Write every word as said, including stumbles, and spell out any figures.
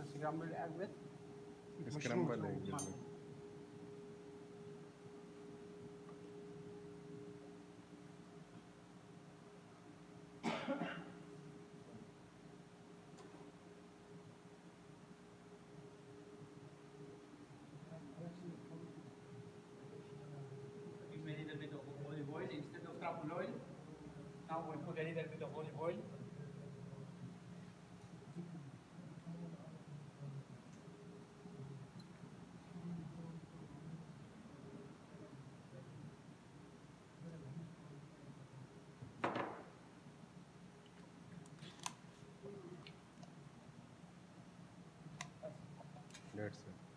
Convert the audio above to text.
scrambled egg with mushrooms. Scramble Oh, egg my. with. Putting a little bit of olive oil instead of truffle oil. Now we put a little bit of olive oil. That's it.